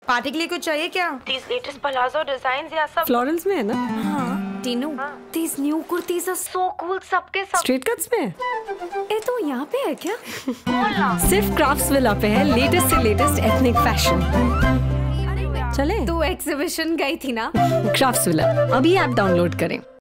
Party के लिए कुछ चाहिए क्या? These latest palazzo designs या सब फ्लोरल्स में है ना? हाँ Tinu, these new kurtis are so cool. सबके सब स्ट्रीट कट्स में? ए तो यहाँ पे है क्या? सिर्फ क्राफ्ट्सविला पे है लेटेस्ट से लेटेस्ट एथनिक फैशन। चले? तू एग्जीबिशन गई थी ना? क्राफ्ट्सविला अभी ऐप डाउनलोड करें।